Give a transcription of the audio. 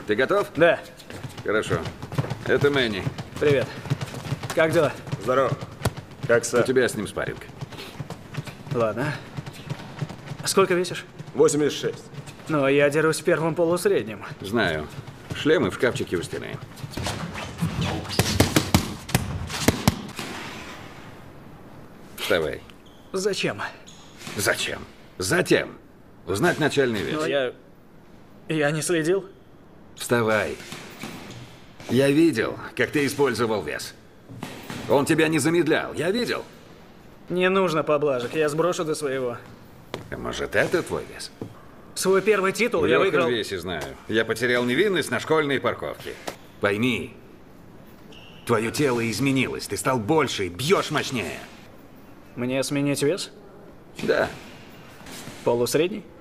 Ты готов? Да. Хорошо. Это Мэнни. Привет. Как дела? Здорово. Как У Сэр? тебя с ним спарринг. Ладно. Сколько весишь? 86. Ну, я дерусь в первом полусреднем. Знаю. Шлемы в шкафчике у стены. Вставай. Зачем? Зачем? Затем. Узнать начальный вес. Ну, я не следил. Вставай. Я видел, как ты использовал вес. Он тебя не замедлял. Я видел. Не нужно поблажек, я сброшу до своего. А может, это твой вес? Свой первый титул В я легком выиграл. весе знаю. Я потерял невинность на школьной парковке. Пойми, твое тело изменилось. Ты стал больше, бьешь мощнее. Мне сменить вес? Да. Полусредний?